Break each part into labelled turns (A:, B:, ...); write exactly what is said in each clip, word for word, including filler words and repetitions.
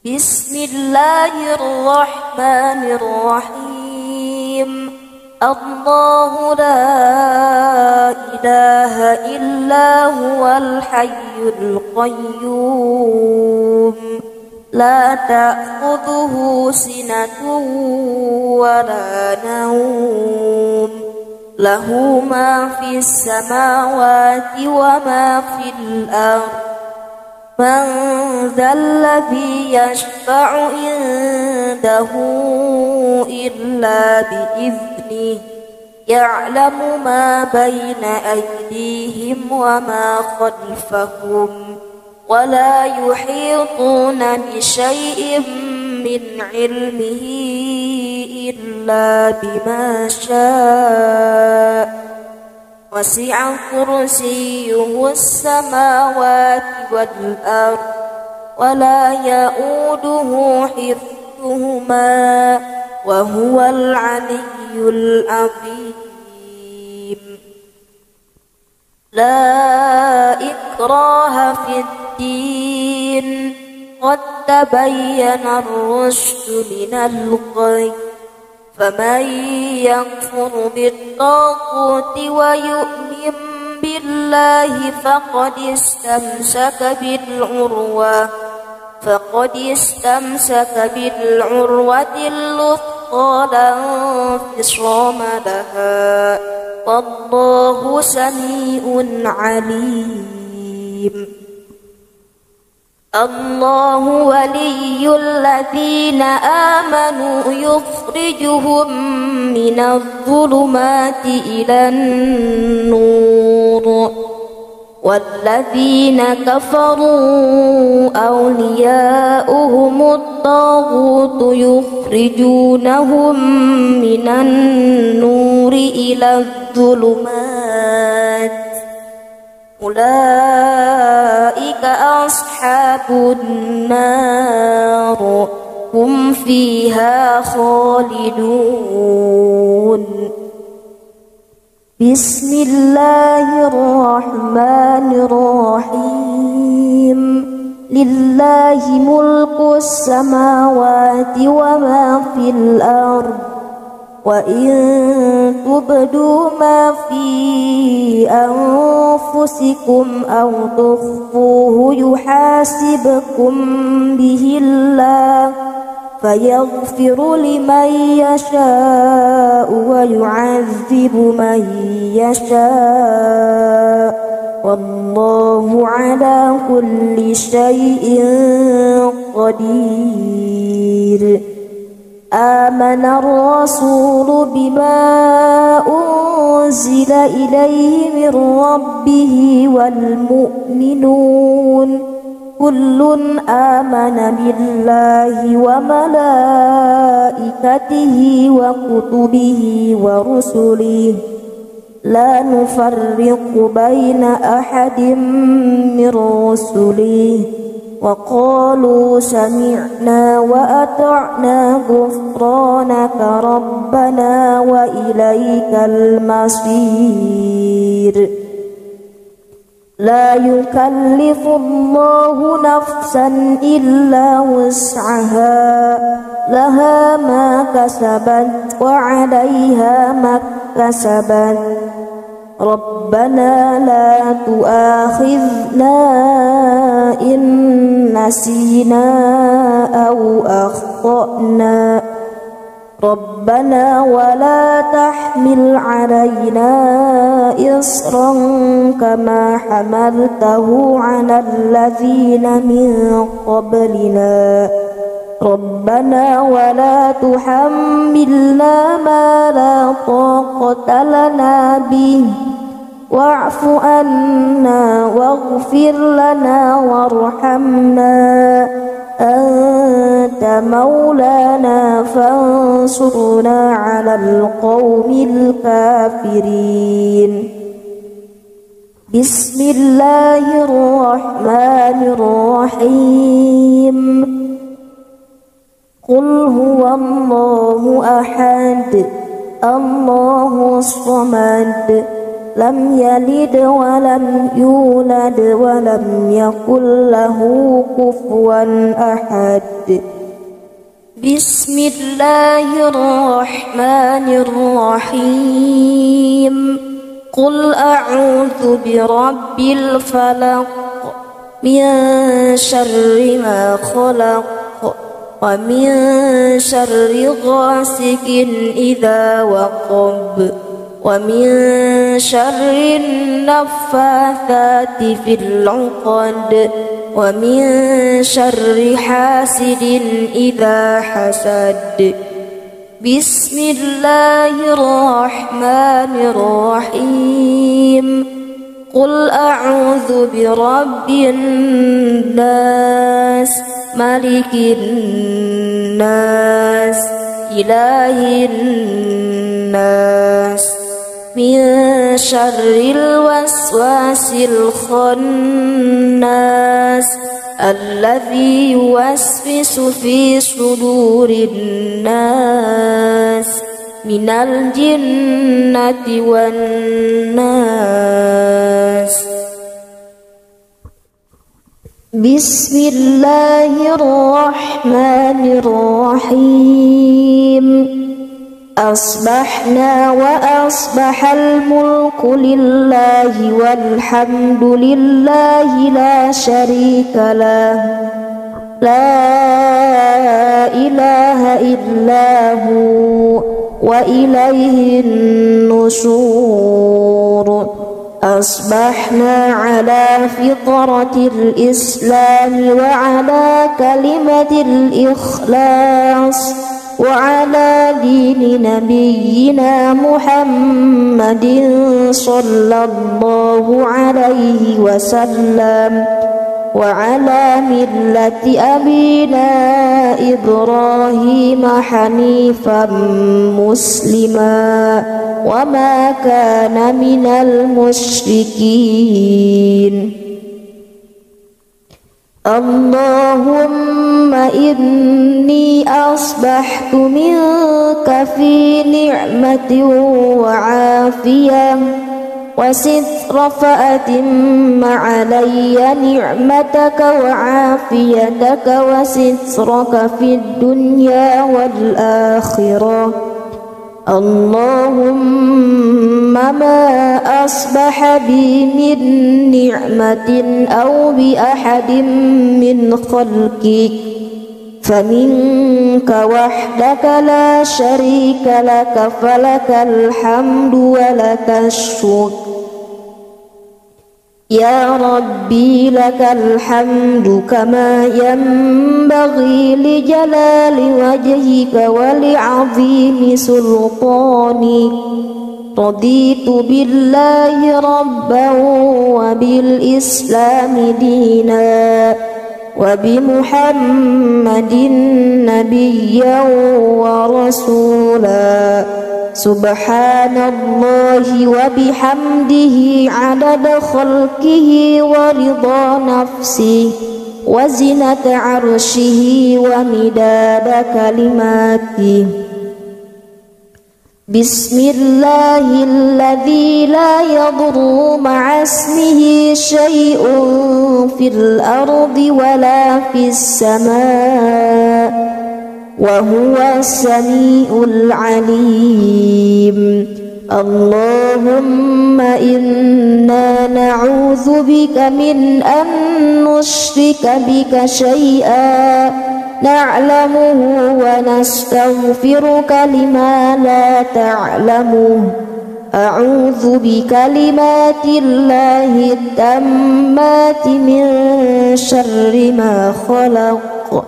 A: بسم الله الرحمن الرحيم. الله لا إله إلا هو الحي القيوم لا تأخذه سنة ولا نوم له ما في السماوات وما في الأرض من ذا الذي يشفع عنده إلا بإذنه يعلم ما بين أيديهم وما خلفهم ولا يحيطون بشيء من علمه إلا بما شاء وسع كرسيه السماوات والأرض ولا يؤوده حفظهما وهو العلي العظيم. لا إكراه في الدين قد تبين الرشد من الغي فمن يكفر بالطاغوت ويؤمن بالله فقد استمسك بالعروة فقد استمسك بالعروة الوثقى لا انفصام لها والله سميع عليم. الله ولي الذين آمنوا يخرجهم من الظلمات إلى النور والذين كفروا أولياؤهم الطاغوت يخرجونهم من النور إلى الظلمات أولئك أصحاب النار هم فيها خالدون. بسم الله الرحمن الرحيم. لله ملك السماوات وما في الأرض وإن تبدوا ما في أنفسكم أو تخفوه يحاسبكم به الله فيغفر لمن يشاء ويعذب من يشاء والله على كل شيء قدير. آمن الرسول بما أنزل إليه من ربه والمؤمنون كل آمن بالله وملائكته وكتبه ورسله لا نفرق بين أحد من رسله وقالوا سمعنا وأطعنا غفرانك ربنا وإليك المصير. لا يكلف الله نفسا إلا وسعها لها ما كسبت وعليها ما اكتسبت ربنا لا تؤاخذنا إن نسينا أو أخطأنا ربنا ولا تحمل علينا إصرا كما حملته على الذين من قبلنا ربنا ولا تحملنا ما لا طاقة لنا به واعف عنا واغفر لنا وارحمنا أنت مولانا فانصرنا على القوم الكافرين. بسم الله الرحمن الرحيم. قل هو الله أحد الله الصمد لم يلد ولم يولد ولم يكن له كفوا أحد. بسم الله الرحمن الرحيم. قل أعوذ برب الفلق من شر ما خلق ومن شر غاسق إذا وقب ومن شر النفاثات في العقد ومن شر حاسد إذا حسد. بسم الله الرحمن الرحيم. قل أعوذ برب الناس ملك الناس إله الناس من شر الوسواس الخناس الذي يوسوس في صدور الناس من الجنة والناس. بسم الله الرحمن الرحيم. أصبحنا وأصبح الملك لله والحمد لله لا شريك له لا إله إلا هو وإليه النشور. أصبحنا على فطرة الإسلام وعلى كلمة الإخلاص وعلى دين نبينا محمد صلى الله عليه وسلم وعلى ملة أبينا إبراهيم حنيفا مسلما وما كان من المشركين. اللهم إني أصبحت منك في نعمة وعافية وستر فأتم علي نعمتك وعافيتك وسترك في الدنيا والآخرة. اللهم ما أصبح بي من نعمة أو بأحد من خلقك فمنك وحدك لا شريك لك فلك الحمد ولك الشكر. يا ربي لك الحمد كما ينبغي لجلال وجهك ولعظيم سلطانك. رضيت بالله ربا وبالإسلام دينا وبمحمد نبيا ورسولا. سبحان الله وبحمده عدد خلقه ورضا نفسه وزنة عرشه ومداد كلماته. بسم الله الذي لا يضر مع اسمه شيء في الأرض ولا في السماء وهو السميع العليم. اللهم إنا نعوذ بك من أن نشرك بك شيئا نعلمه ونستغفرك لما لا تعلمه. أعوذ بكلمات الله التامات من شر ما خلق.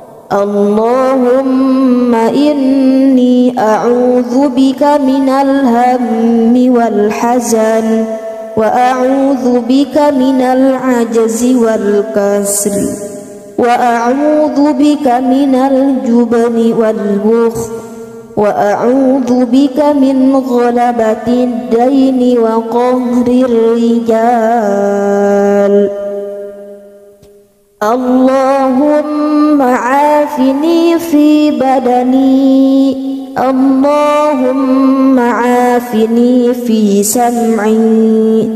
A: اللهم إني أعوذ بك من الهم والحزن وأعوذ بك من العجز والكسل وأعوذ بك من الجبن والبخل وأعوذ بك من غلبة الدين وقهر الرجال. اللهم عافني في بدني اللهم عافني عافني في سمعي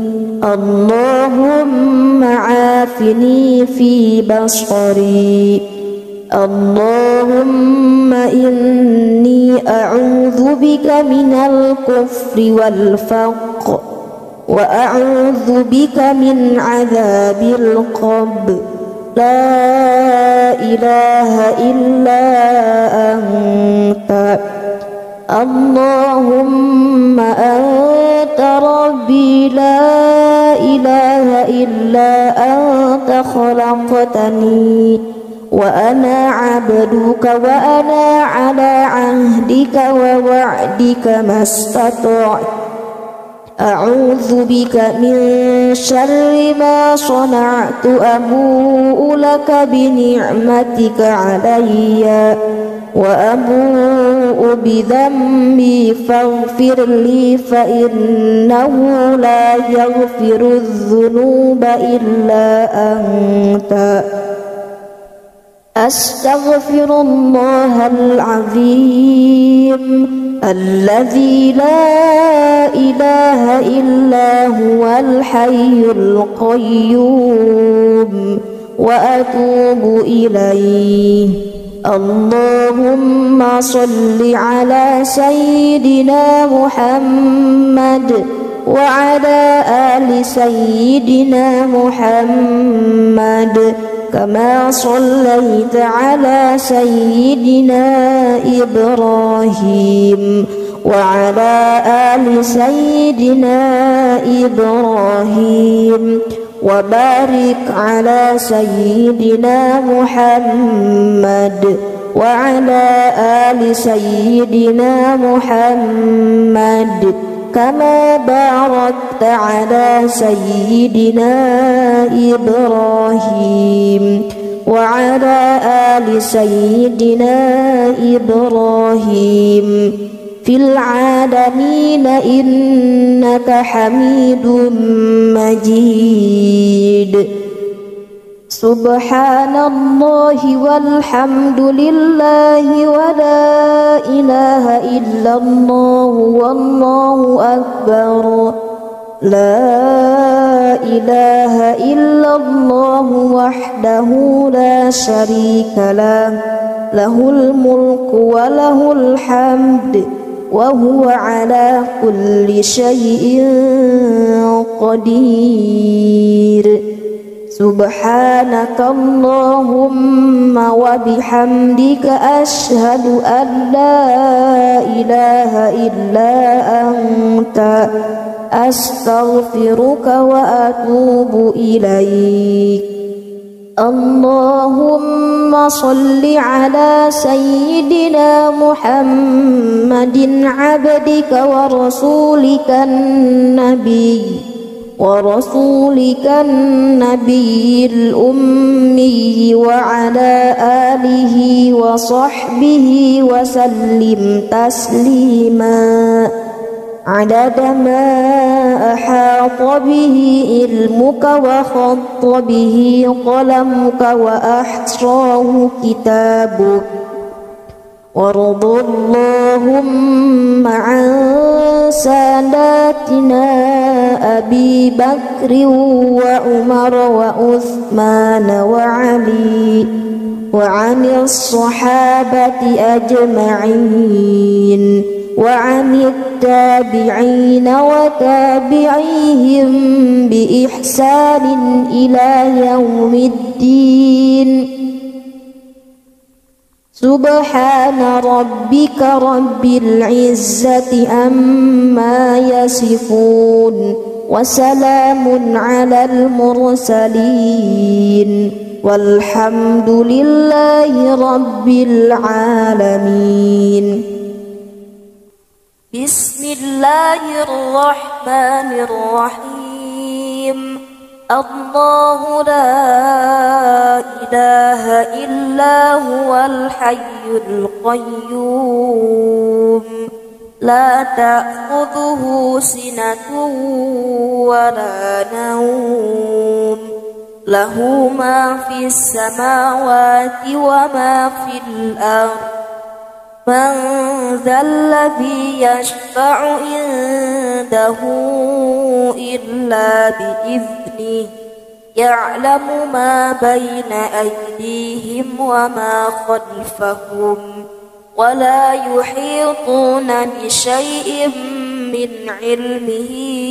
A: اللهم عافني في بصري اللهم إني أعوذ بك من الكفر والفقر وأعوذ بك من عذاب القبر لا إله إلا أنت اللهم أنت ربي لا إله إلا أنت خلقتني وأنا عبدك وأنا على عهدك ووعدك ما استطعت أعوذ بك من شر ما صنعت أبوء لك بنعمتك علي وأبوء بذنبي فاغفر لي فإنه لا يغفر الذنوب إلا أنت أستغفر الله العظيم الذي لا إله إلا هو الحي القيوم وأتوب إليه اللهم صل على سيدنا محمد وعلى آل سيدنا محمد كما صليت على سيدنا إبراهيم وعلى آل سيدنا إبراهيم وبارك على سيدنا محمد وعلى آل سيدنا محمد كما باركت على سيدنا إبراهيم وعلى آل سيدنا إبراهيم في العالمين إنك حميد مجيد سبحان الله والحمد لله ولا إله إلا الله والله أكبر لا إله إلا الله وحده لا شريك له له الملك وله الحمد وهو على كل شيء قدير سبحانك اللهم وبحمدك أشهد أن لا إله إلا أنت أستغفرك وأتوب إليك اللهم صل على سيدنا محمد عبدك ورسولك النبي ورسولك النبي الأمي وعلى آله وصحبه وسلم تسليما عدد ما أحاط به علمك وخط به قلمك وأحصاه كتابك وارض اللهم عن ساداتنا أبي بكر وعمر وعثمان وعلي وعن الصحابة أجمعين وعن التابعين وتابعيهم بإحسان إلى يوم الدين سبحان ربك رب العزة عما يصفون وسلام على المرسلين والحمد لله رب العالمين. بسم الله الرحمن الرحيم. الله لا إله إلا هو الحي القيوم لا تأخذه سنة ولا نوم له ما في السماوات وما في الأرض من ذا الذي يشفع عنده إلا بإذنه يعلم ما بين أيديهم وما خلفهم ولا يحيطون بشيء من علمه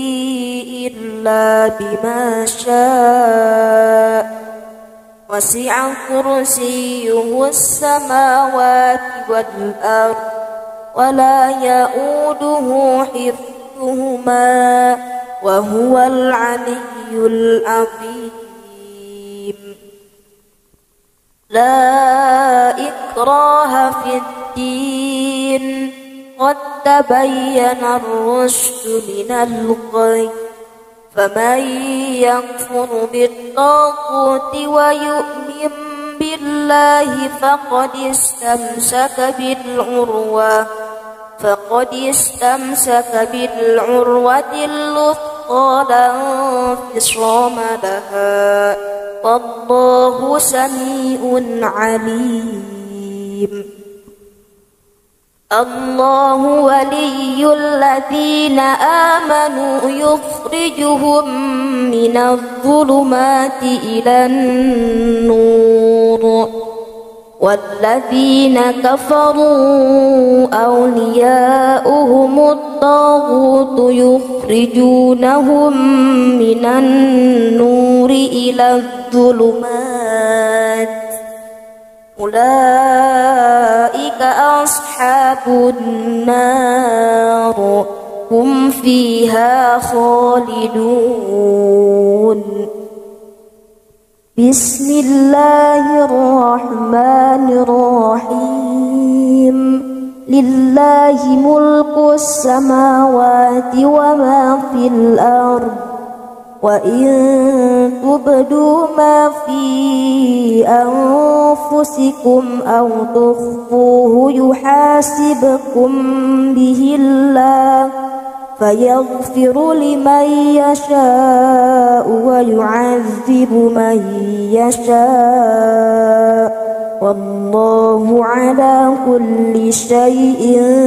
A: إلا بما شاء وسع كرسيه السماوات والأرض ولا يؤوده حفظهما وهو العلي العظيم. لا إكراه في الدين قد تبين الرشد من الغي فمن يكفر بالطاغوت ويؤمن بالله فقد استمسك بالعروة فقد استمسك بالعروة الوثقى لا انفصام لها والله سميع عليم. الله ولي الذين آمنوا يخرجهم من الظلمات إلى النور والذين كفروا أولياؤهم الطاغوت يخرجونهم من النور إلى الظلمات أولئك أصحاب النار هم فيها خالدون. بسم الله الرحمن الرحيم. لله ملك السماوات وما في الأرض وإن تبدوا ما في أنفسكم أو تخفوه يحاسبكم به الله فيغفر لمن يشاء ويعذب من يشاء والله على كل شيء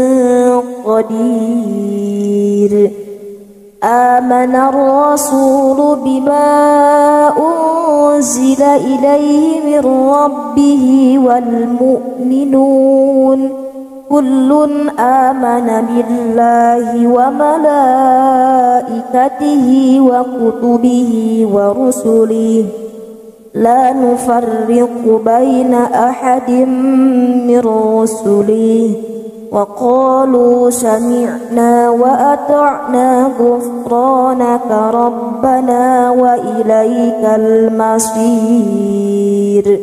A: قدير. آمن الرسول بما أنزل إليه من ربه والمؤمنون كل آمن بالله وملائكته وكتبه ورسله لا نفرق بين أحد من رسله وقالوا سمعنا وأطعنا غفرانك ربنا وإليك المصير.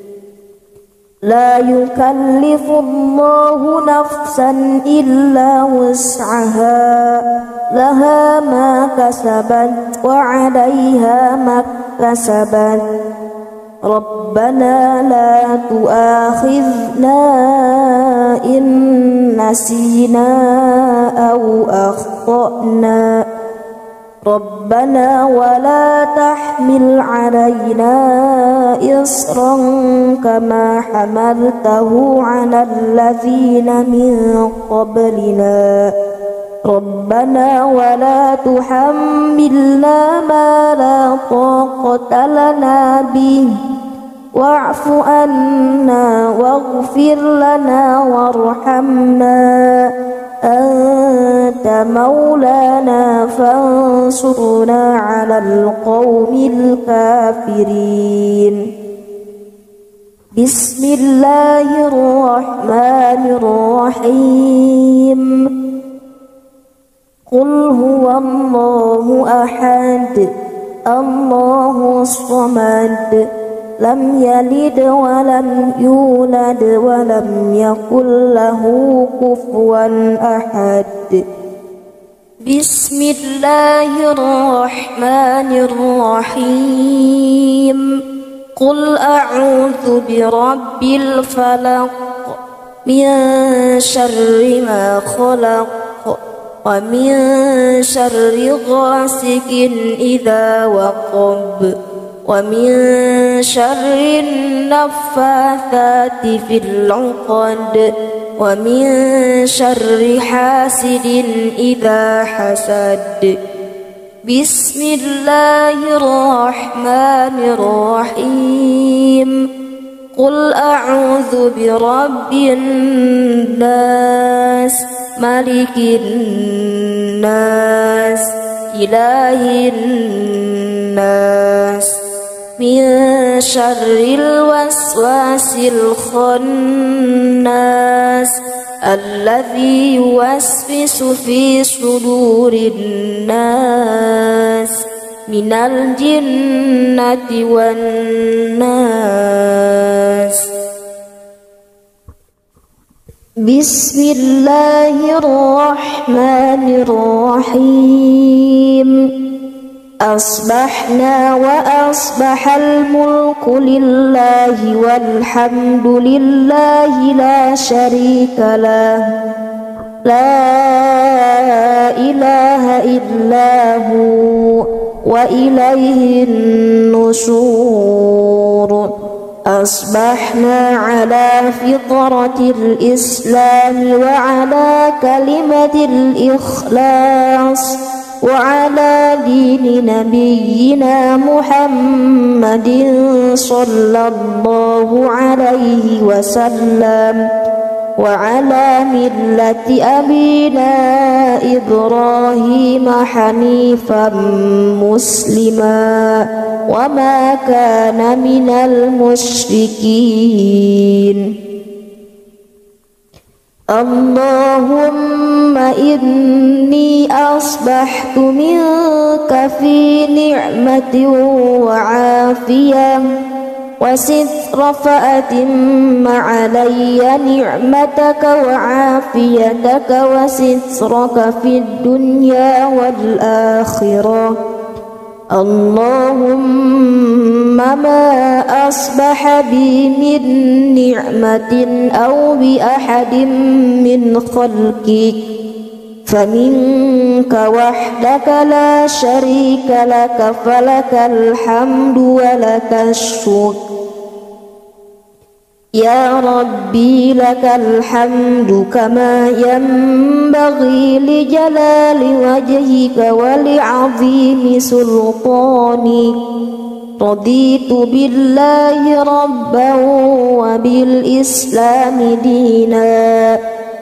A: لا يكلف الله نفسا إلا وسعها لها ما كسبت وعليها ما اكتسبت ربنا لا تؤاخذنا إن نسينا أو أخطأنا ربنا ولا تحمل علينا إصرا كما حملته على الذين من قبلنا ربنا ولا تحملنا ما لا طاقة لنا به واعف عنا واغفر لنا وارحمنا أنت مولانا فانصرنا على القوم الكافرين. بسم الله الرحمن الرحيم. قل هو الله أحد الله الصمد لم يلد ولم يولد ولم يكن له كفوا أحد. بسم الله الرحمن الرحيم. قل أعوذ برب الفلق من شر ما خلق ومن شر غاسق إذا وقب ومن شر النفاثات في العقد ومن شر حاسد إذا حسد. بسم الله الرحمن الرحيم. قل أعوذ برب الناس ملك الناس إله الناس من شر الوسواس الخناس الذي يوسوس في صدور الناس من الجنة والناس. بسم الله الرحمن الرحيم. أصبحنا وأصبح الملك لله والحمد لله لا شريك له لا إله إلا هو وإليه النشور. أصبحنا على فطرة الإسلام وعلى كلمة الإخلاص وعلى دين نبينا محمد صلى الله عليه وسلم وعلى ملة أبينا إبراهيم حنيفا مسلما وما كان من المشركين. اللهم إني أصبحت منك في نعمة وعافية وستر فأتم علي نعمتك وعافيتك وسترك في الدنيا والآخرة. اللهم ما أصبح بي من نعمة أو بأحد من خلقك فمنك وحدك لا شريك لك فلك الحمد ولك الشكر. يا ربي لك الحمد كما ينبغي لجلال وجهك ولعظيم سلطانك. رضيت بالله ربا وبالإسلام دينا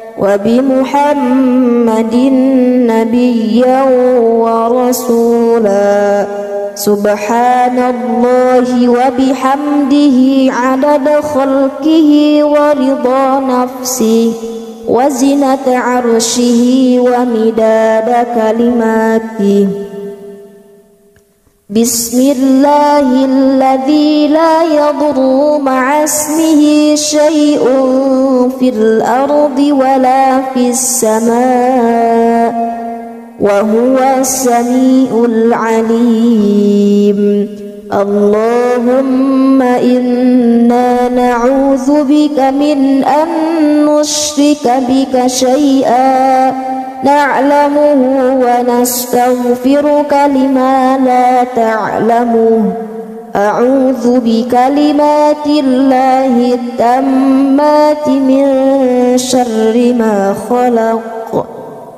A: وبمحمد نبيا ورسولا. سبحان الله وبحمده عدد خلقه ورضا نفسه وزنة عرشه ومداد كلماته. بسم الله الذي لا يضر مع اسمه شيء في الأرض ولا في السماء وهو السميع العليم. اللهم إنا نعوذ بك من أن نشرك بك شيئا نعلمه ونستغفرك لما لا تعلمه. أعوذ بكلمات الله التامات من شر ما خلق.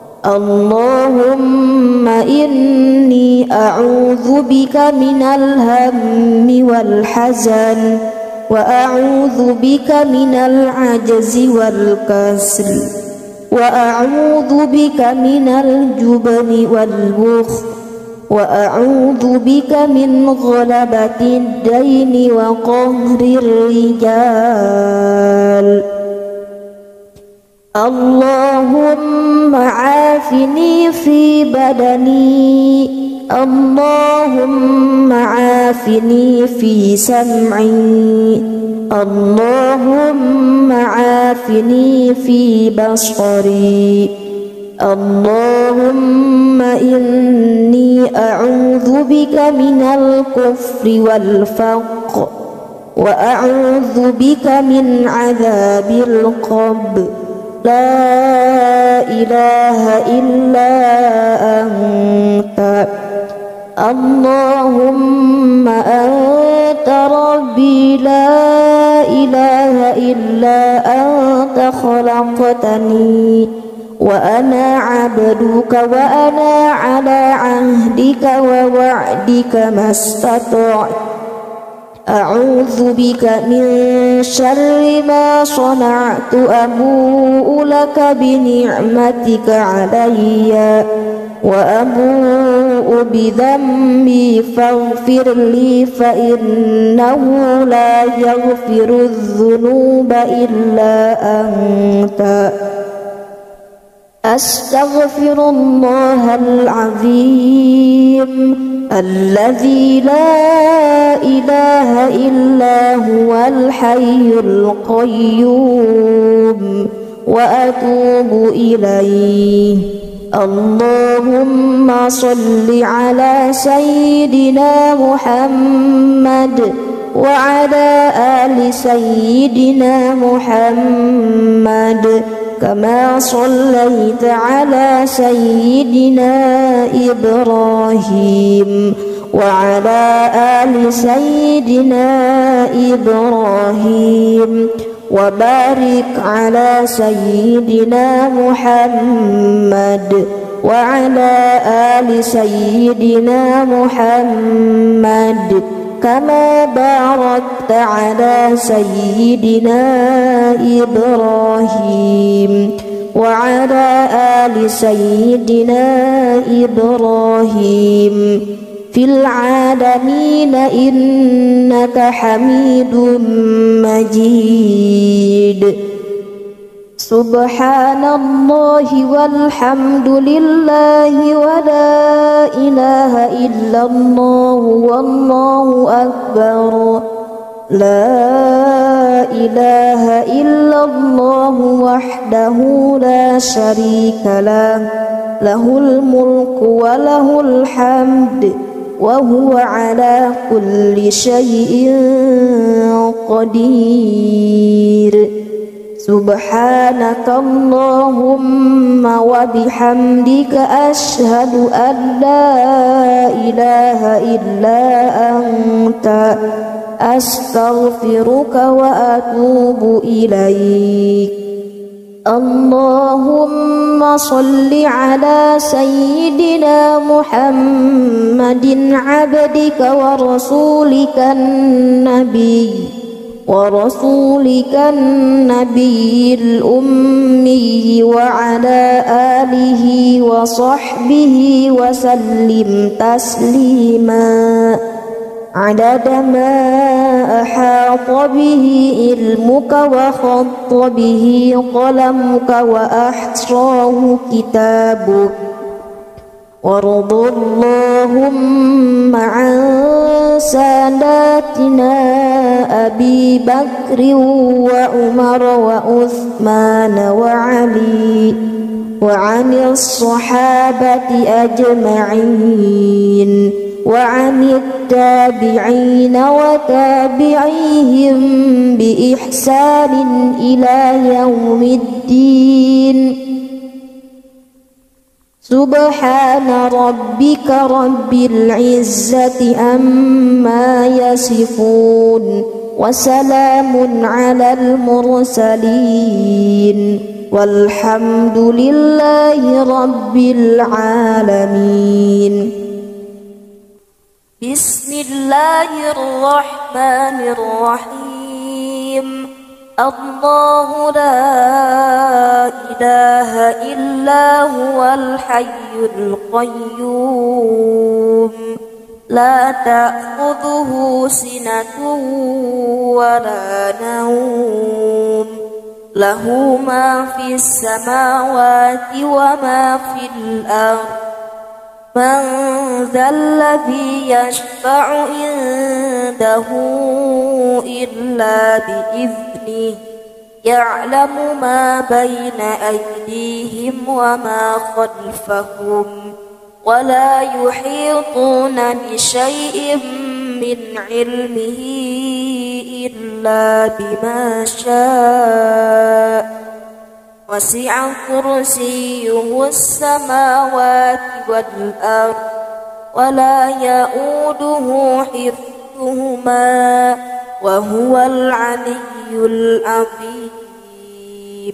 A: اللهم إني أعوذ بك من الهم والحزن وأعوذ بك من العجز والكسل وأعوذ بك من الجبن والبخل وأعوذ بك من غلبة الدين وقهر الرجال. اللهم عافني في بدني. اللهم عافني في سمعي. اللهم عافني في بصري. اللهم إني أعوذ بك من الكفر والفقر وأعوذ بك من عذاب القبر. لا إله إلا أنت اللهم أنت ربي لا إله إلا أنت خلقتني وأنا عبدك وأنا على عهدك ووعدك ما استطعت أعوذ بك من شر ما صنعت أبوء لك بنعمتك علي وأبوء بذنبي فاغفر لي فإنه لا يغفر الذنوب إلا أنت أستغفر الله العظيم الذي لا إله إلا هو الحي القيوم وأتوب إليه. اللهم صل على سيدنا محمد وعلى آل سيدنا محمد كما صليت على سيدنا إبراهيم وعلى آل سيدنا إبراهيم وبارك على سيدنا محمد وعلى آل سيدنا محمد كما باركت على سيدنا إبراهيم وعلى آل سيدنا إبراهيم في العالمين إنك حميد مجيد. سبحان الله والحمد لله ولا إله إلا الله والله أكبر. لا إله إلا الله وحده لا شريك له له الملك وله الحمد وهو على كل شيء قدير. سبحانك اللهم وبحمدك أشهد أن لا إله إلا أنت أستغفرك وأتوب إليك. اللهم صل على سيدنا محمد عبدك ورسولك النبي ورسولك النبي الأمي وعلى آله وصحبه وسلم تسليما عدد ما أحاط به علمك وخط به قلمك وأحصاه كتابك. وارض اللهم عن ساداتنا أبي بكر وعمر وعثمان وعلي وعن الصحابة أجمعين وعن التابعين وتابعيهم بإحسان إلى يوم الدين. سبحان ربك رب العزة عما يصفون وسلام على المرسلين والحمد لله رب العالمين. بسم الله الرحمن الرحيم. الله لا إله إلا هو الحي القيوم لا تأخذه سنة ولا نوم له ما في السماوات وما في الأرض. من ذا الذي يشفع عنده إلا بإذنه يعلم ما بين أيديهم وما خلفهم ولا يحيطون بشيء من علمه إلا بما شاء وسع كرسيه السماوات والأرض ولا يؤوده حفظهما وهو العلي العظيم.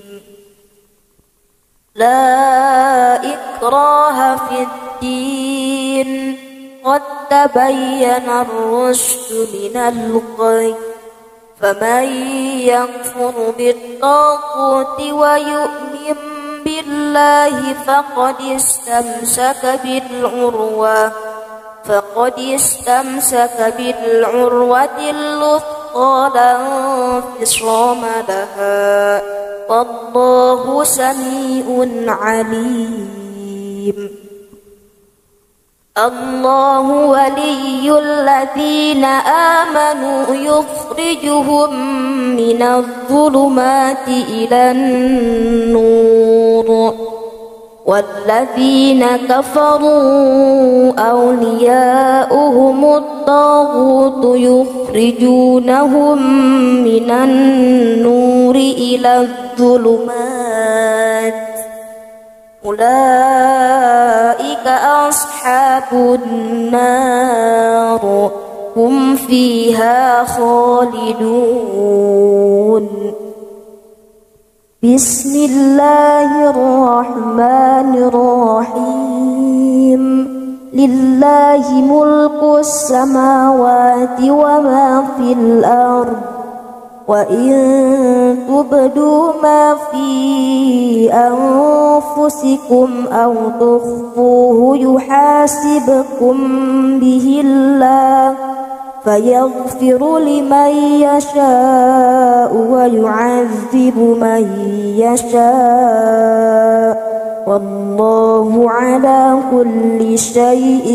A: لا إكراه في الدين قد تبين الرشد من الغي، فمن يكفر بالطاغوت ويؤمن بالله فقد استمسك بالعروة فقد استمسك بالعروة الوثقى لا انفصام لها، والله سميع عليم. الله ولي الذين آمنوا يخرجهم من الظلمات إلى النور، والذين كفروا أولياؤهم الطاغوت يخرجونهم من النور إلى الظلمات، أولئك أصحاب النار هم فيها خالدون. بسم الله الرحمن الرحيم. لله ملك السماوات وما في الأرض، وإن تبدوا ما في أنفسكم أو تخفوه يحاسبكم به الله فيغفر لمن يشاء ويعذب من يشاء، والله على كل شيء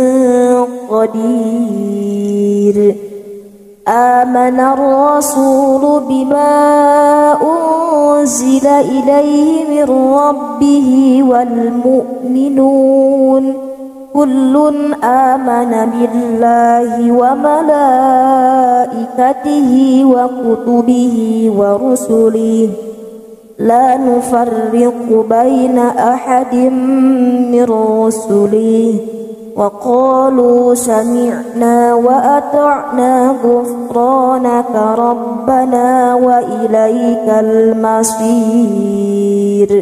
A: قدير. آمن الرسول بما أنزل إليه من ربه والمؤمنون كل آمن بالله وملائكته وكتبه ورسله لا نفرق بين أحد من رسله، وقالوا سمعنا وأطعنا غفرانك ربنا وإليك المصير.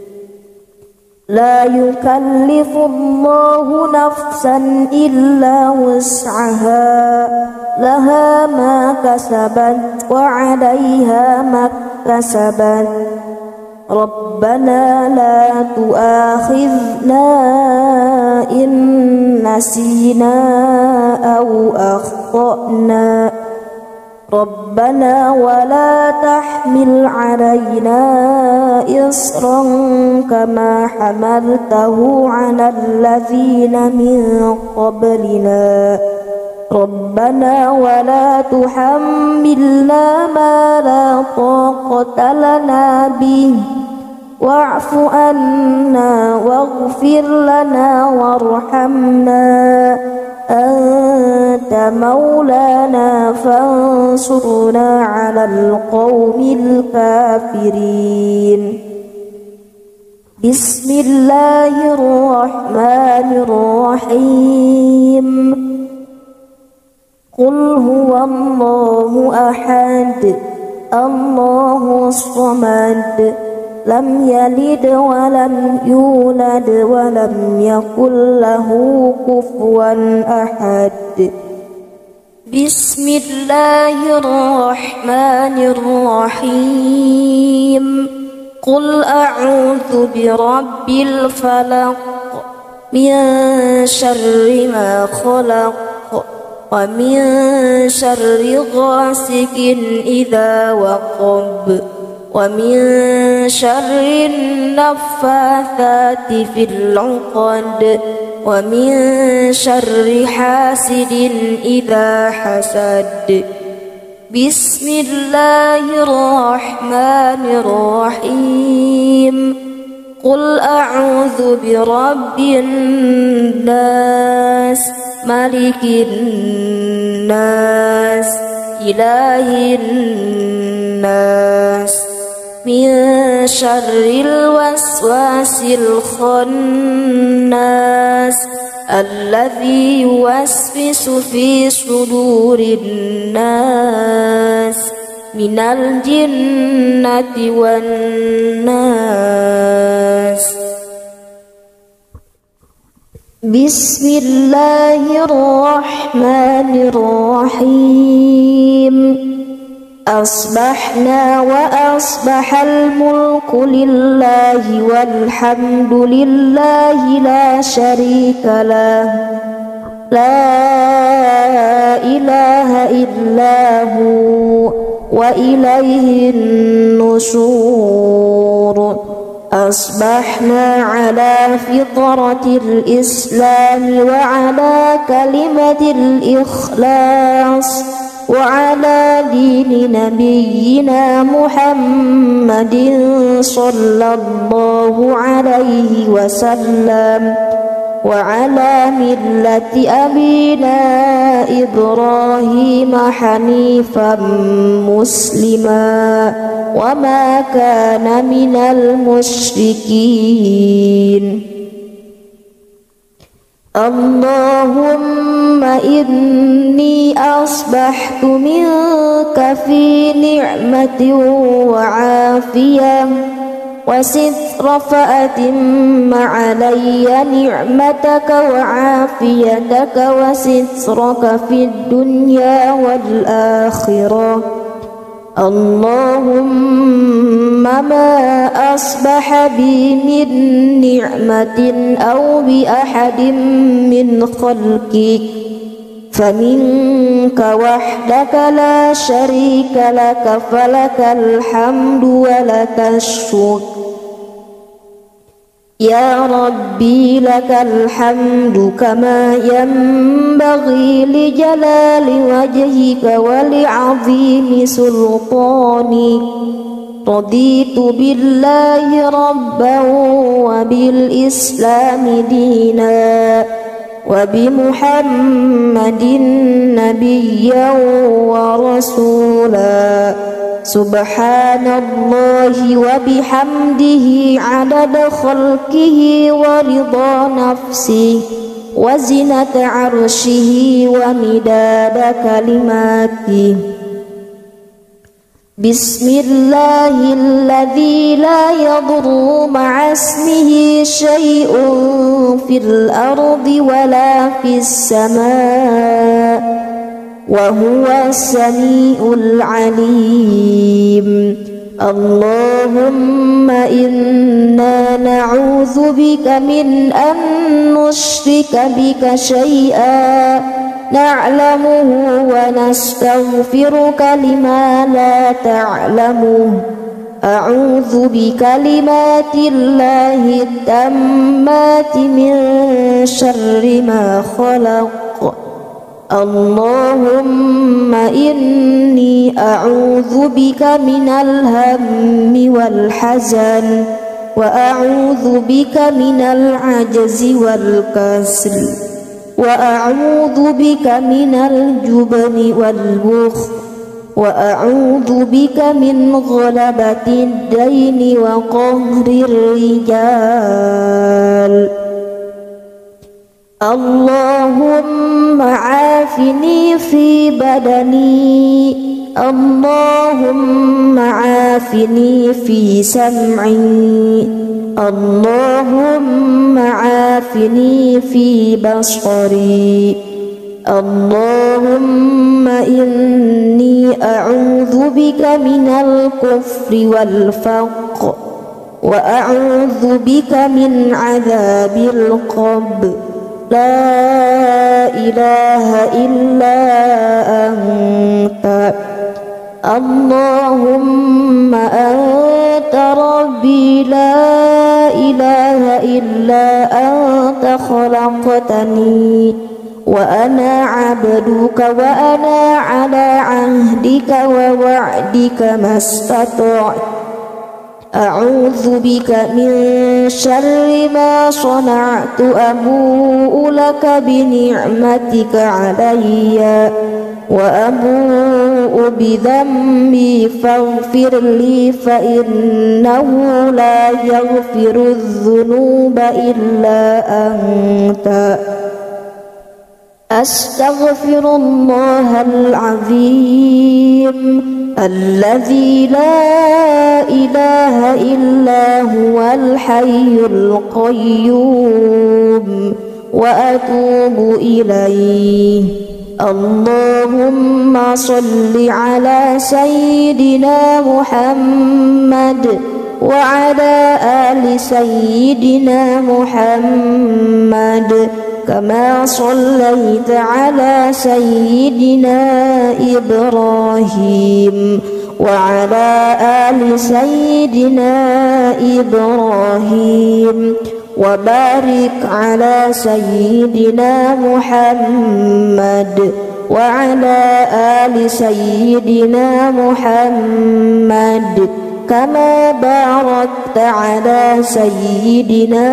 A: لا يكلف الله نفسا إلا وسعها، لها ما كسبت وعليها ما اكتسبت. ربنا لا تؤاخذنا إن نسينا أو أخطأنا، ربنا ولا تحمل علينا إصرا كما حملته على الذين من قبلنا، ربنا ولا تحملنا ما لا طاقة لنا به واعف عنا واغفر لنا وارحمنا أنت مولانا فانصرنا على القوم الكافرين. بسم الله الرحمن الرحيم. قل هو الله أحد الله الصمد لم يلد ولم يولد ولم يكن له كفوا أحد. بسم الله الرحمن الرحيم. قل أعوذ برب الفلق من شر ما خلق ومن شر غاسق إذا وقب ومن شر النفاثات في العقد ومن شر حاسد إذا حسد. بسم الله الرحمن الرحيم. قل أعوذ برب الناس ملك الناس إله الناس من شر الوسواس الخناس الذي يوسوس في صدور الناس من الجنة والناس. بسم الله الرحمن الرحيم. أصبحنا وأصبح الملك لله والحمد لله لا شريك له لا إله إلا هو وإليه النشور. أصبحنا على فطرة الإسلام وعلى كلمة الإخلاص وعلى دين نبينا محمد صلى الله عليه وسلم وعلى ملة أبينا إبراهيم حنيفا مسلما وما كان من المشركين. اللهم إني أصبحت منك في نعمة وعافية وستر فأتم علي نعمتك وعافيتك وسترك في الدنيا والآخرة. اللهم ما أصبح بي من نعمة أو بأحد من خلقك فمنك وحدك لا شريك لك فلك الحمد ولك الشكر. يا ربي لك الحمد كما ينبغي لجلال وجهك ولعظيم سلطانك. رضيت بالله ربا وبالإسلام دينا وبمحمد نبيا ورسولا. سبحان الله وبحمده عدد خلقه ورضا نفسه وزنة عرشه ومداد كلماته. بسم الله الذي لا يضر مع اسمه شيء في الأرض ولا في السماء وهو السميع العليم. اللهم إنا نعوذ بك من أن نشرك بك شيئا نعلمه ونستغفرك لما لا تعلمه. أعوذ بكلمات الله التامات من شر ما خلق. اللهم إني أعوذ بك من الهم والحزن وأعوذ بك من العجز والكسل وأعوذ بك من الجبن والبخل وأعوذ بك من غلبة الدين وقهر الرجال. اللهم عافني في بدني. اللهم عافني في سمعي. اللهم عافني في بصري. اللهم إني أعوذ بك من الكفر والفقر وأعوذ بك من عذاب القبر. لا إله إلا أنت. اللهم أنت ربي لا إله إلا أنت خلقتني وأنا عبدك وأنا على عهدك ووعدك ما استطعت. أعوذ بك من شر ما صنعت. أبوء لك بنعمتك علي وأبوء بذنبي فاغفر لي فإنه لا يغفر الذنوب إلا أنت. أستغفر الله العظيم الذي لا إله إلا هو الحي القيوم وأتوب إليه. اللهم صل على سيدنا محمد وعلى آل سيدنا محمد كما صليت على سيدنا إبراهيم وعلى آل سيدنا إبراهيم وبارك على سيدنا محمد وعلى آل سيدنا محمد كما باركت على سيدنا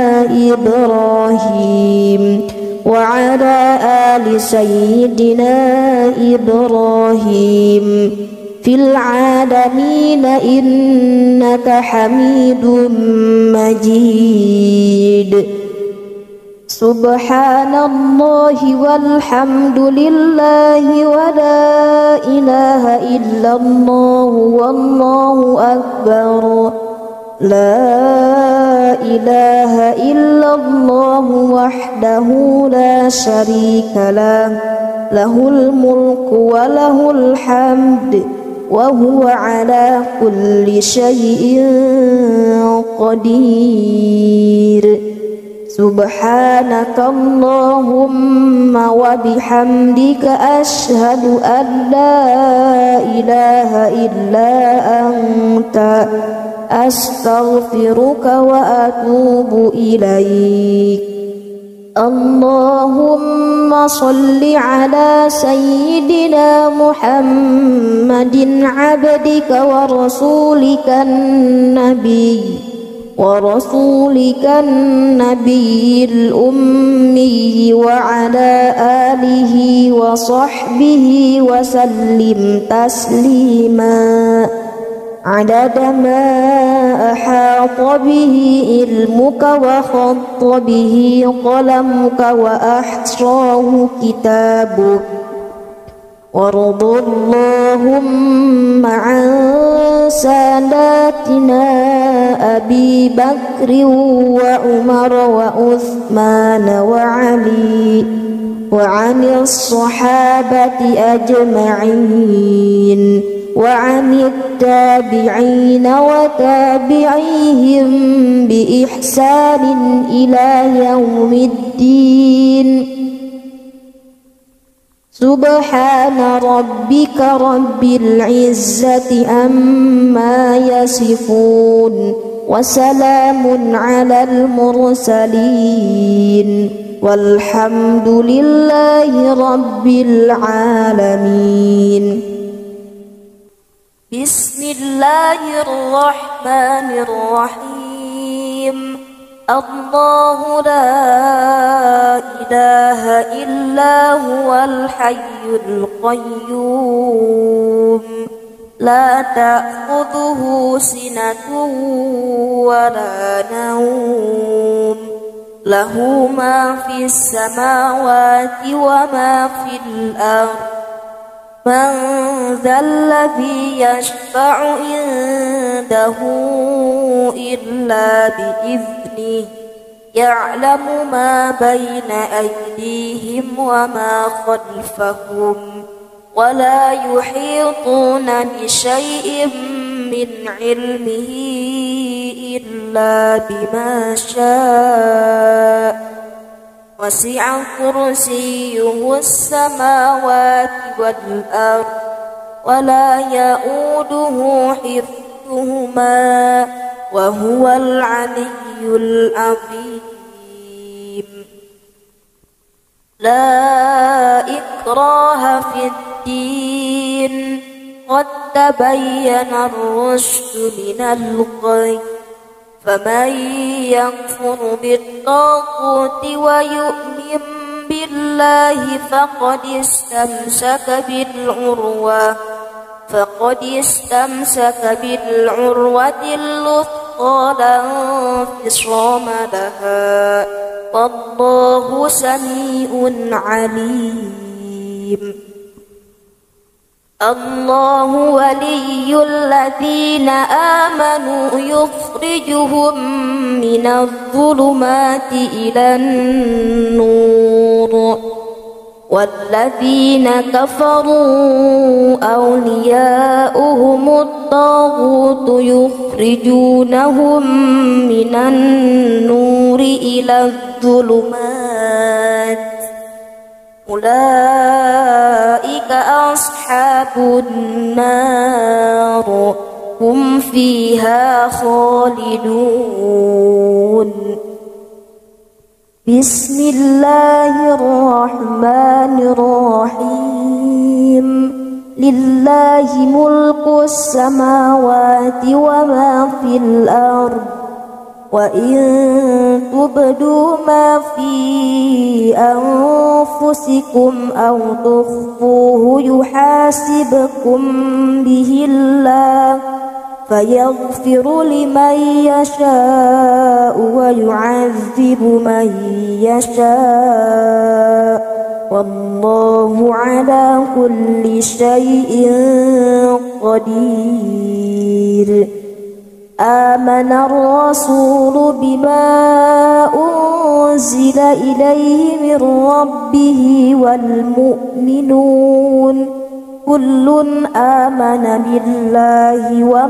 A: إبراهيم وعلى آل سيدنا إبراهيم في العالمين إنك حميد مجيد. سبحان الله والحمد لله ولا إله إلا الله والله أكبر. لا إله إلا الله وحده لا شريك له له الملك وله الحمد وهو على كل شيء قدير. سبحانك اللهم وبحمدك أشهد أن لا إله إلا أنت أستغفرك وأتوب إليك. اللهم صل على سيدنا محمد عبدك ورسولك النبي ورسولك النبي الأمي وعلى آله وصحبه وسلم تسليما عدد ما أحاط به علمك وخط به قلمك وأحصاه كتابك. وارض اللهم عن ساداتنا أبي بكر وعمر وعثمان وعلي وعن الصحابة أجمعين وعن التابعين وتابعيهم بإحسان إلى يوم الدين. سبحان ربك رب العزة عما يصفون وسلام على المرسلين والحمد لله رب العالمين. بسم الله الرحمن الرحيم. الله لا إله إلا هو الحي القيوم لا تأخذه سنة ولا نوم له ما في السماوات وما في الأرض. من ذا الذي يشفع عنده إلا بإذنه يعلم ما بين أيديهم وما خلفهم ولا يحيطون بشيء من علمه إلا بما شاء. وسع كرسيه السماوات والأرض ولا يؤوده حفظهما وهو العلي العظيم. لا إكراه في الدين قد تبين الرشد من الغي. فمن يكفر بالطاغوت ويؤمن بالله فقد استمسك بالعروة فقد استمسك بالعروة الوثقى لا انفصام لها والله سميع عليم. الله ولي الذين آمنوا يخرجهم من الظلمات إلى النور والذين كفروا أولياؤهم الطاغوت يخرجونهم من النور إلى الظلمات أولئك أصحاب النار هم فيها خالدون. بسم الله الرحمن الرحيم. لله ملك السماوات وما في الأرض وإن تبدوا ما في أنفسكم أو تخفوه يحاسبكم به الله فيغفر لمن يشاء ويعذب من يشاء والله على كل شيء قدير. آمن الرسول بما أنزل إليه من ربه والمؤمنون كل آمن بالله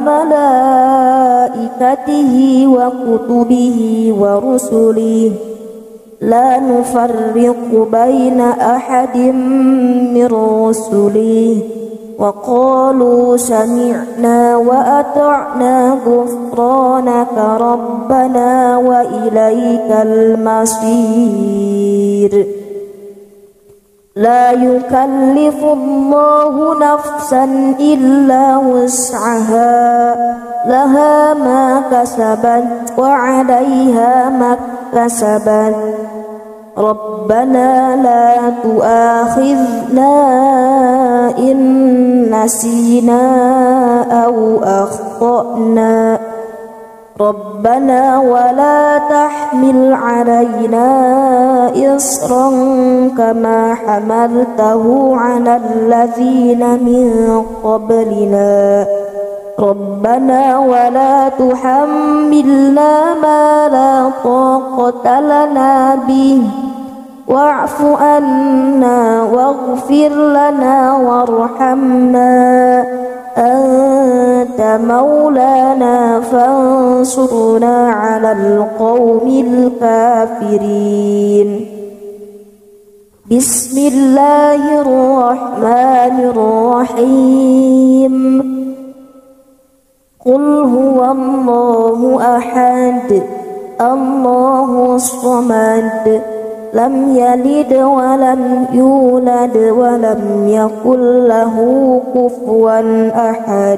A: وملائكته وكتبه ورسله لا نفرق بين أحد من رسله وقالوا سمعنا وأطعنا غفرانك ربنا وإليك المصير. لا يكلف الله نفسا إلا وسعها لها ما كسبت وعليها ما اكتسبت ربنا لا تؤاخذنا إن نسينا أو أخطأنا ربنا ولا تحمل علينا إصرا كما حملته على الذين من قبلنا ربنا ولا تحملنا ما لا طاقة لنا به واعف عنا واغفر لنا وارحمنا أنت مولانا فانصرنا على القوم الكافرين. بسم الله الرحمن الرحيم. قل هو الله أحد الله الصمد لم يلد ولم يولد ولم يكن له كفوا أحد.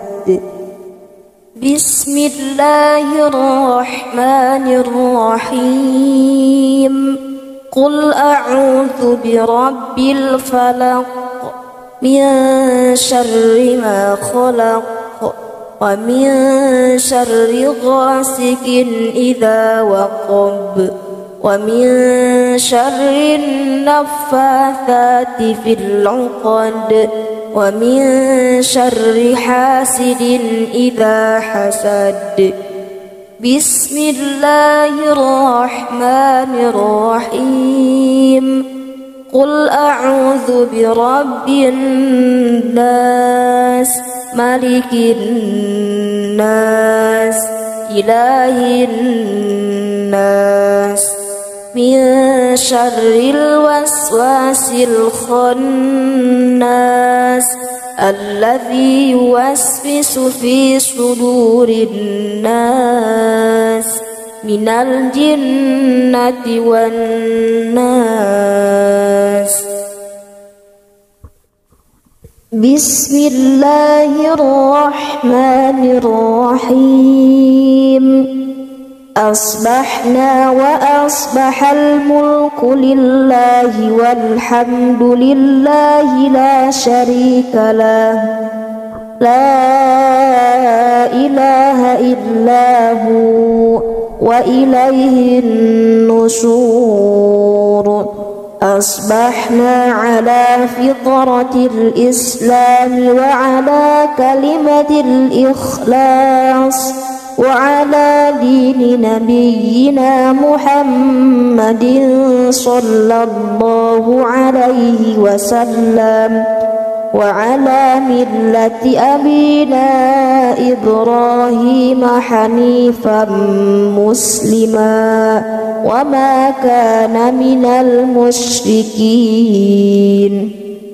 A: بسم الله الرحمن الرحيم. قل أعوذ برب الفلق من شر ما خلق ومن شر غاسق إذا وقب ومن شر النفاثات في العقد ومن شر حاسد إذا حسد. بسم الله الرحمن الرحيم. قل أعوذ برب الناس ملك الناس إله الناس من شر الوسواس الخناس الذي يوسوس في صدور الناس من الجنة والناس. بسم الله الرحمن الرحيم. أصبحنا وأصبح الملك لله والحمد لله لا شريك له لا إله إلا هو وإليه النشور أصبحنا على فطرة الإسلام وعلى كلمة الإخلاص وعلى دين نبينا محمد صلى الله عليه وسلم وعلى ملة أبينا إبراهيم حنيفا مسلما وما كان من المشركين.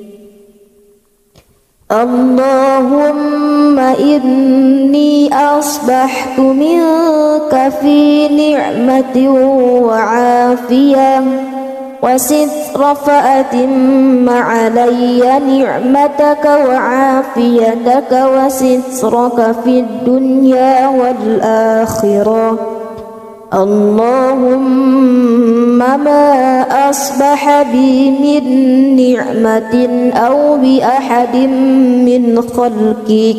A: اللهم إني أصبحت منك في نعمة وعافية وستر فأتم علي نعمتك وعافيتك وسترك في الدنيا والآخرة. اللهم ما أصبح بي من نعمة أو بأحد من خلقك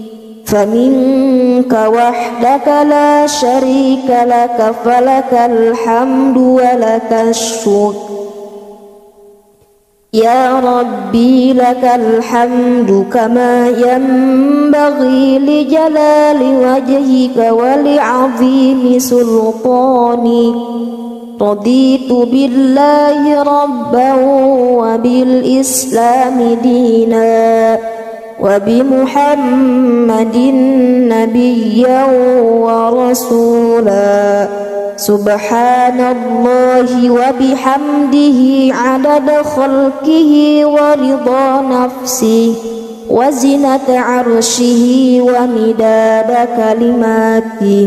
A: فمنك وحدك لا شريك لك فلك الحمد ولك الشكر. يا ربي لك الحمد كما ينبغي لجلال وجهك ولعظيم سلطانك. رضيت بالله ربا وبالإسلام دينا وبمحمد نبيا ورسولا. سبحان الله وبحمده عدد خلقه ورضا نفسه وزنة عرشه ومداد كلماته.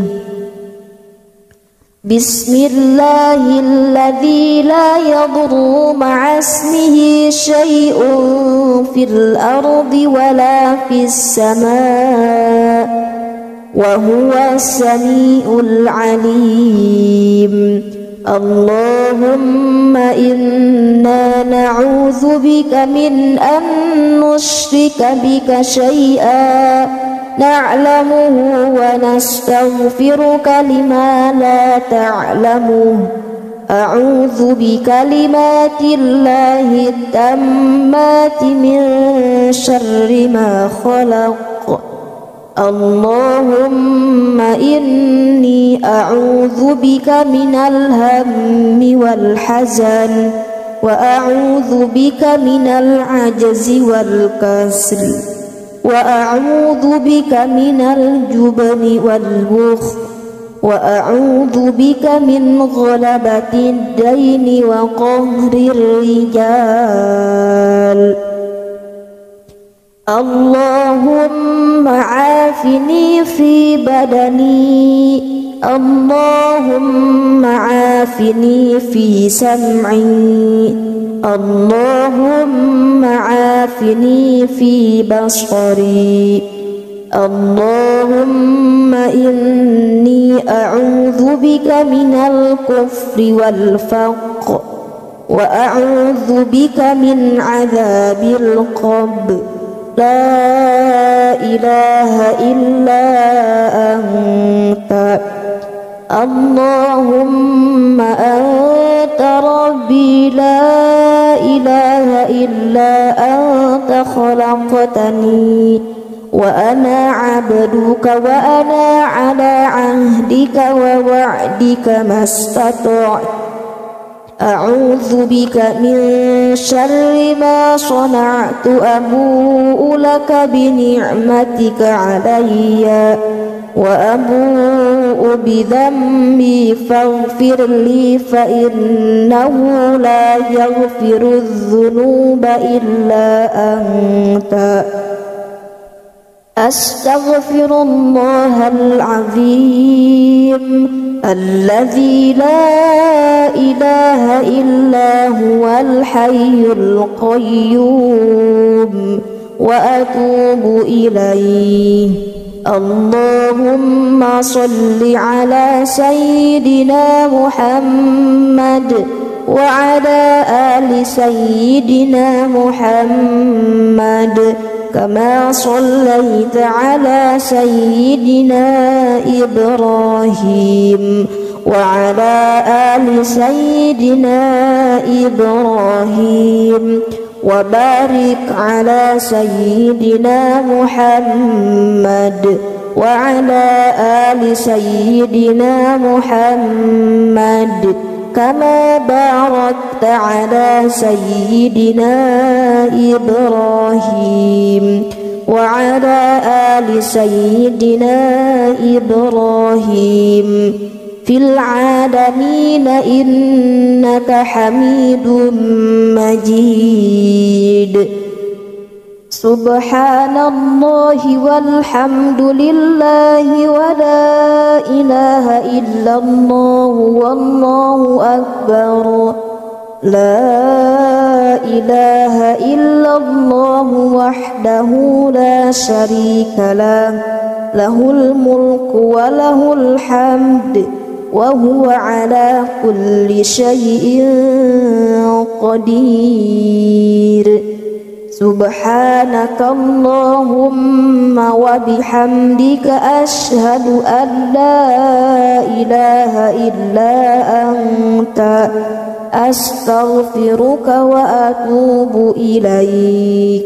A: بسم الله الذي لا يضر مع اسمه شيء في الأرض ولا في السماء وهو السميع العليم. اللهم إنا نعوذ بك من أن نشرك بك شيئا نعلمه ونستغفرك لما لا تعلمه. أعوذ بكلمات الله التامات من شر ما خلق. اللهم إني أعوذ بك من الهم والحزن وأعوذ بك من العجز والكسل وأعوذ بك من الجبن والبخل وأعوذ بك من غلبة الدين وقهر الرجال. اللهم عافني في بدني. اللهم عافني في سمعي. اللهم عافني في بصري. اللهم إني أعوذ بك من الكفر والفقر وأعوذ بك من عذاب القبر. لا إله إلا أنت. اللهم أنت ربي لا إله إلا أنت خلقتني وأنا عبدك وأنا على عهدك ووعدك ما استطعت. أعوذ بك من شر ما صنعت. أبوء لك بنعمتك علي وأبوء بذنبي فاغفر لي فإنه لا يغفر الذنوب إلا أنت. أستغفر الله العظيم الذي لا إله إلا هو الحي القيوم وأتوب إليه. اللهم صل على سيدنا محمد وعلى آل سيدنا محمد كما صليت على سيدنا إبراهيم وعلى آل سيدنا إبراهيم وبارك على سيدنا محمد وعلى آل سيدنا محمد كما باركت على سيدنا إبراهيم وعلى آل سيدنا إبراهيم في العالمين إنك حميد مجيد. سبحان الله والحمد لله ولا إله إلا الله والله أكبر. لا إله إلا الله وحده لا شريك له له الملك وله الحمد وهو على كل شيء قدير. سبحانك اللهم وبحمدك أشهد أن لا إله إلا أنت أستغفرك وأتوب إليك.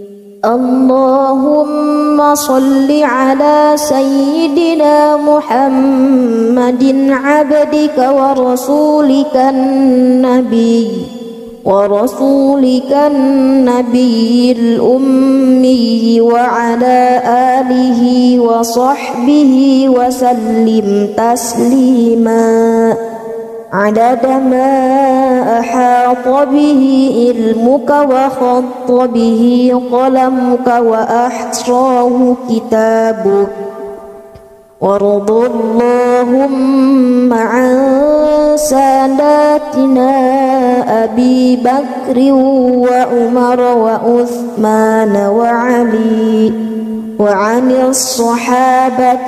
A: اللهم صل على سيدنا محمد عبدك ورسولك النبي ورسولك النبي الأمي وعلى آله وصحبه وسلم تسليما عدد ما أحاط به علمك وخط به قلمك وأحصاه كتابك. وارض اللهم عن ساداتنا أبي بكر وعمر وعثمان وعلي وعن الصحابة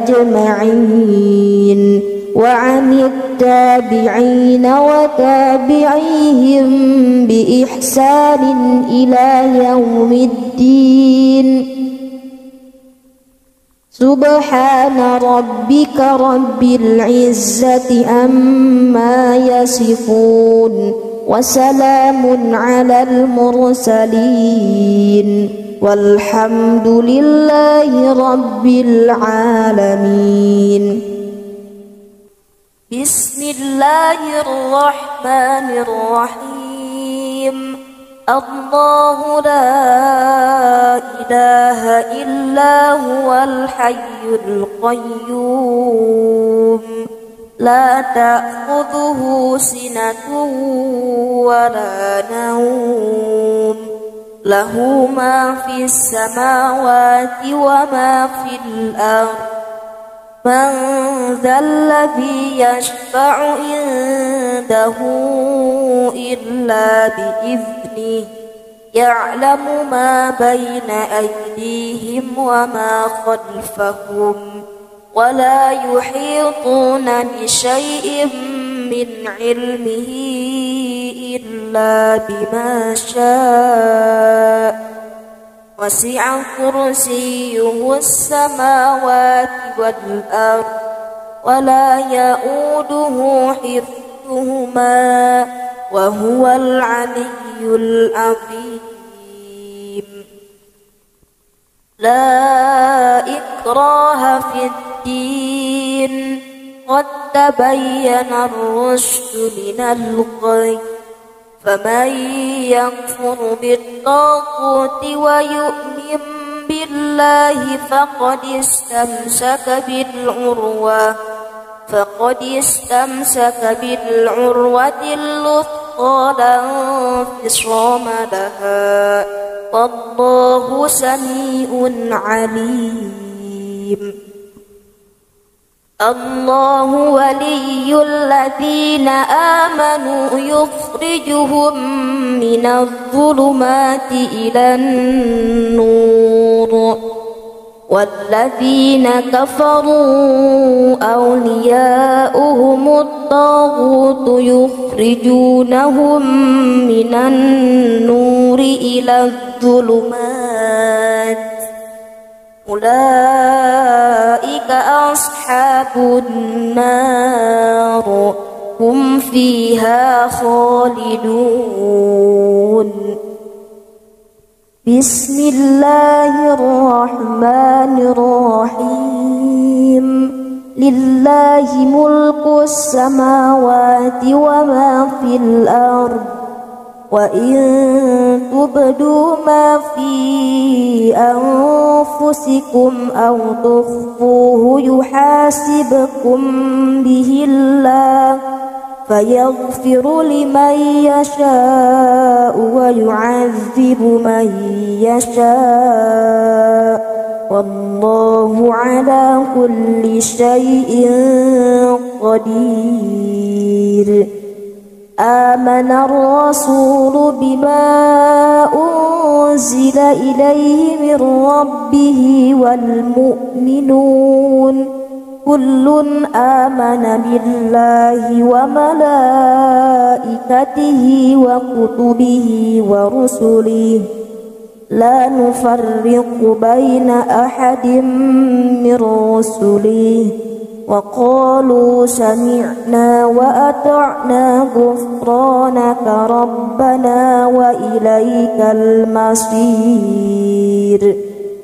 A: أجمعين وعن التابعين وتابعيهم بإحسان إلى يوم الدين. سبحان ربك رب العزة عما يصفون وسلام على المرسلين والحمد لله رب العالمين. بسم الله الرحمن الرحيم. الله لا إله إلا هو الحي القيوم لا تأخذه سنة ولا نوم له ما في السماوات وما في الأرض. من ذا الذي يشفع عنده إلا بإذنه يعلم ما بين أيديهم وما خلفهم ولا يحيطون بشيء من علمه إلا بما شاء وسع كرسيه السماوات والأرض ولا يؤوده حفظهما وهو العلي العظيم. لا إكراه في الدين قد تبين الرشد من الغي. فمن يكفر بالطاغوت ويؤمن بالله فقد استمسك بالعروة فقد استمسك بالعروة الوثقى لا انفصام لها والله سميع عليم. الله ولي الذين آمنوا يخرجهم من الظلمات إلى النور والذين كفروا أولياؤهم الطاغوت يخرجونهم من النور إلى الظلمات أولئك أصحاب النار هم فيها خالدون. بسم الله الرحمن الرحيم. لله ملك السماوات وما في الأرض وإن تبدوا ما في أنفسكم أو تخفوه يحاسبكم به الله فيغفر لمن يشاء ويعذب من يشاء والله على كل شيء قدير. آمن الرسول بما أنزل إليه من ربه والمؤمنون كل آمن بالله وملائكته وكتبه ورسله لا نفرق بين أحد من رسله وقالوا سمعنا وأطعنا غفرانك ربنا وإليك المصير.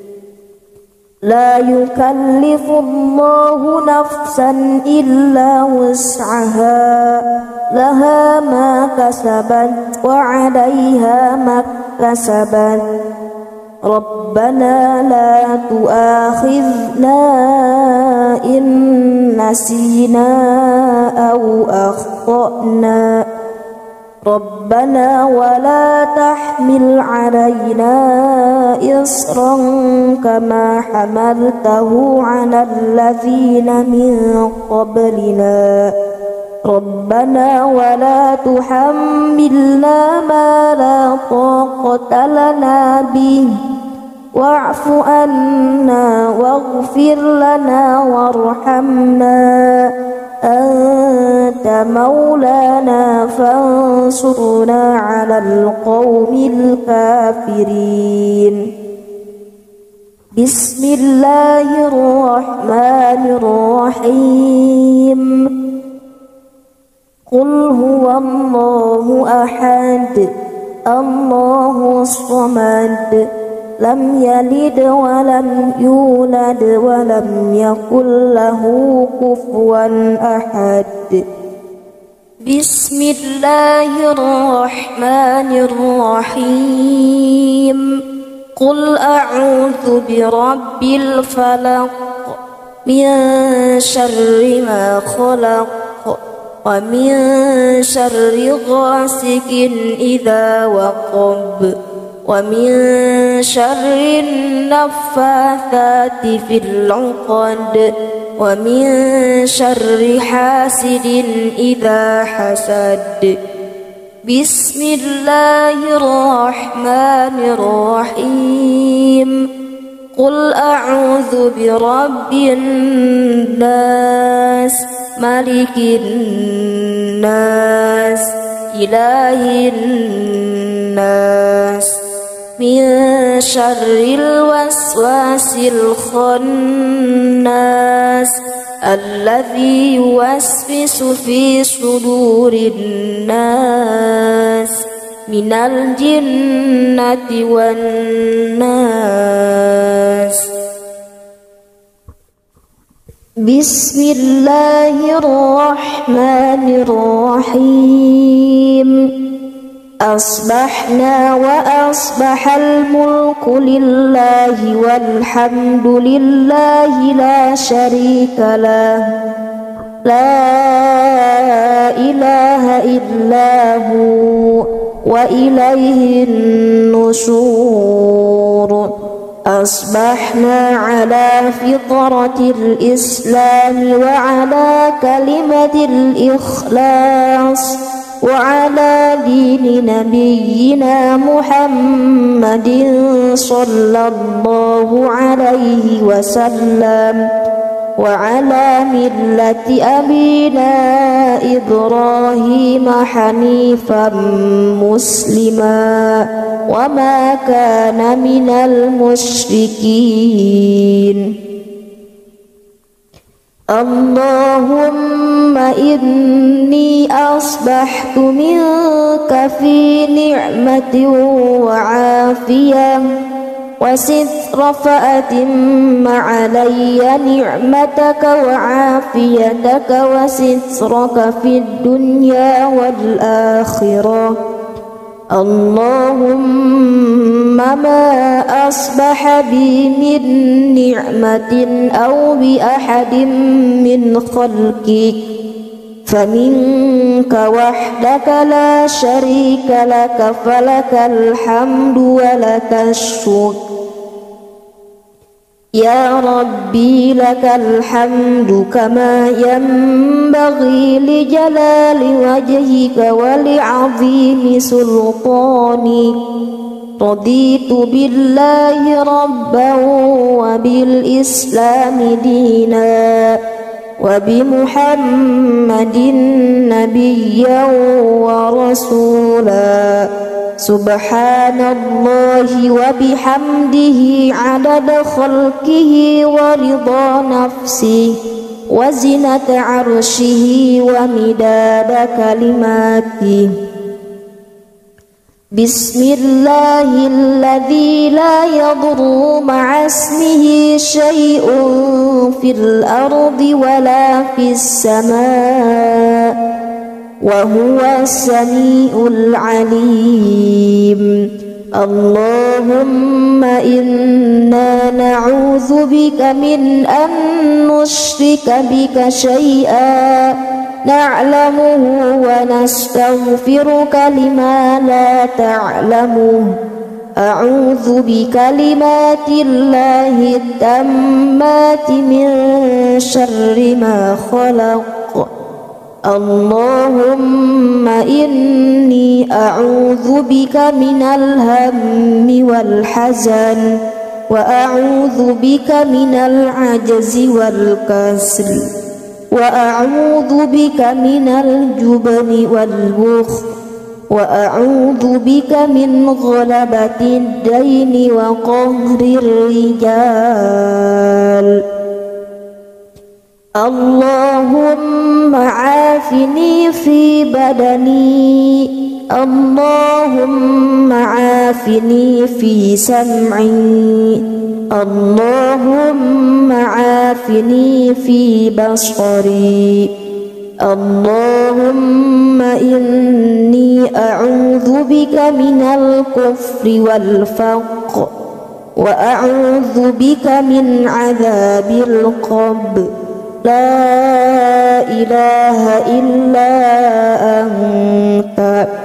A: لا يكلف الله نفسا إلا وسعها لها ما كسبت وعليها ما اكتسبت ربنا لا تؤاخذنا إن نسينا أو أخطأنا ربنا ولا تحمل علينا إصرا كما حملته على الذين من قبلنا ربنا ولا تحملنا ما لا طاقة لنا به واعف عنا واغفر لنا وارحمنا أنت مولانا فانصرنا على القوم الكافرين. بسم الله الرحمن الرحيم. قل هو الله أحد الله الصمد لم يلد ولم يولد ولم يكن له كفوا أحد. بسم الله الرحمن الرحيم. قل أعوذ برب الفلق من شر ما خلق ومن شر غاسق إذا وقب ومن شر النفاثات في العقد ومن شر حاسد إذا حسد. بسم الله الرحمن الرحيم. قل أعوذ برب الناس ملك الناس إله الناس من شر الوسواس الخناس الذي يوسوس في صدور الناس من الجنة والناس. بسم الله الرحمن الرحيم. أصبحنا وأصبح الملك لله والحمد لله لا شريك له لا إله إلا هو وإليه النشور. أصبحنا على فطرة الإسلام وعلى كلمة الإخلاص وعلى دين نبينا محمد صلى الله عليه وسلم وعلى ملة أبينا إبراهيم حنيفا مسلما وما كان من المشركين. اللهم إني أصبحت منك في نعمة وعافية وستر فأتم علي نعمتك وعافيتك وسترك في الدنيا والآخرة. اللهم ما أصبح بي من نعمة أو بأحد من خلقك فمنك وحدك لا شريك لك، فلك الحمد ولك الشكر. يا ربي لك الحمد كما ينبغي لجلال وجهك ولعظيم سلطانك. رضيت بالله ربا وبالإسلام دينا وبمحمد نبيا ورسولا. سبحان الله وبحمده عدد خلقه ورضا نفسه وزنة عرشه ومداد كلماته. بسم الله الذي لا يضر مع اسمه شيء في الأرض ولا في السماء وهو السميع العليم. اللهم إنا نعوذ بك من أن نشرك بك شيئا نعلمه ونستغفرك لما لا تعلمه. أعوذ بكلمات الله التامات من شر ما خلق. اللهم إني أعوذ بك من الهم والحزن وأعوذ بك من العجز والكسل وأعوذ بك من الجبن والبخل وأعوذ بك من غلبة الدين وقهر الرجال. اللهم عافني في بدني. اللهم عافني في سمعي. اللهم عافني في بصري. اللهم إني أعوذ بك من الكفر والفقر وأعوذ بك من عذاب القبر. لا إله إلا أنت.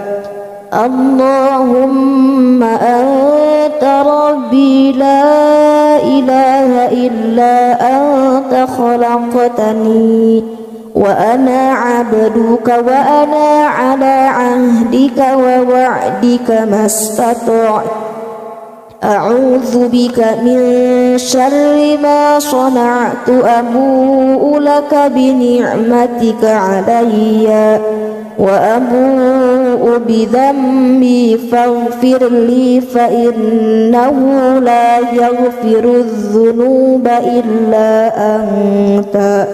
A: اللهم أنت ربي لا إله إلا أنت خلقتني وأنا عبدك وأنا على عهدك ووعدك ما استطعت. أعوذ بك من شر ما صنعت. أبوء لك بنعمتك علي وأبوء بذنبي فاغفر لي فإنه لا يغفر الذنوب إلا أنت.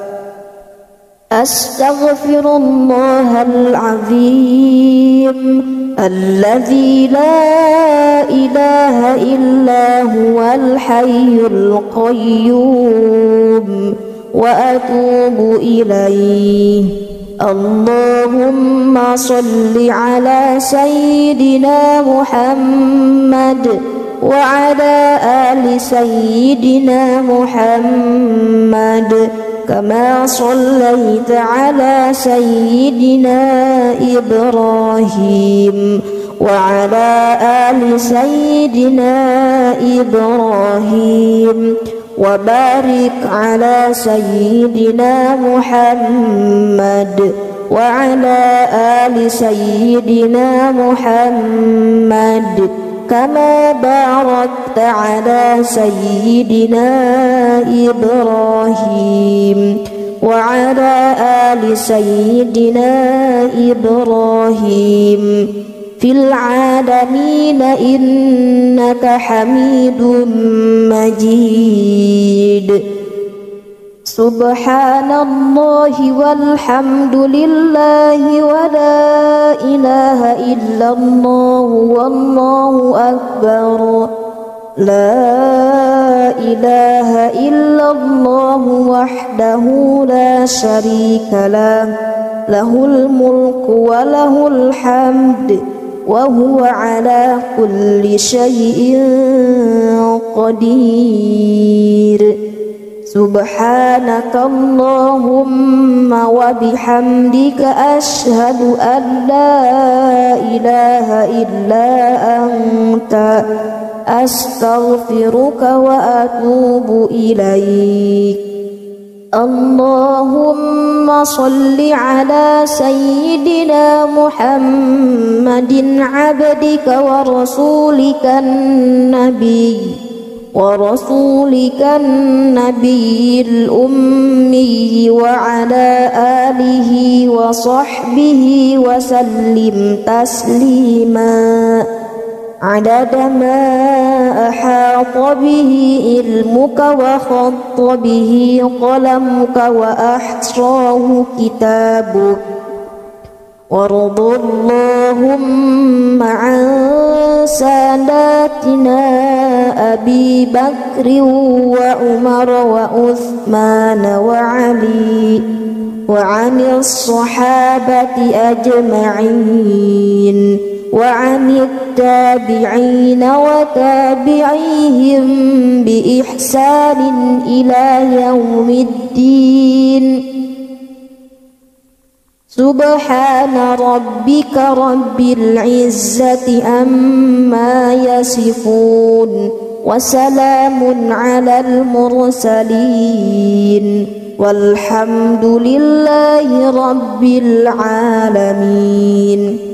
A: أستغفر الله العظيم الذي لا إله إلا هو الحي القيوم وأتوب إليه. اللهم صل على سيدنا محمد وعلى آل سيدنا محمد كما صليت على سيدنا إبراهيم وعلى آل سيدنا إبراهيم وبارك على سيدنا محمد وعلى آل سيدنا محمد كما باركت على سيدنا إبراهيم وعلى آل سيدنا إبراهيم في العالمين إنك حميد مجيد. سبحان الله والحمد لله ولا إله إلا الله والله أكبر. لا إله إلا الله وحده لا شريك له له الملك وله الحمد وهو على كل شيء قدير. سبحانك اللهم وبحمدك أشهد أن لا إله إلا أنت أستغفرك وأتوب إليك. اللهم صل على سيدنا محمد عبدك ورسولك النبي ورسولك النبي الأمي وعلى آله وصحبه وسلم تسليما عدد ما أحاط به علمك وخط به قلمك وأحصاه كتابك. وارض اللهم عن ساداتنا أبي بكر وعمر وعثمان وعلي وعن الصحابة أجمعين وعن التابعين وتابعيهم بإحسان إلى يوم الدين. سبحان ربك رب العزة عما يصفون وسلام على المرسلين والحمد لله رب العالمين.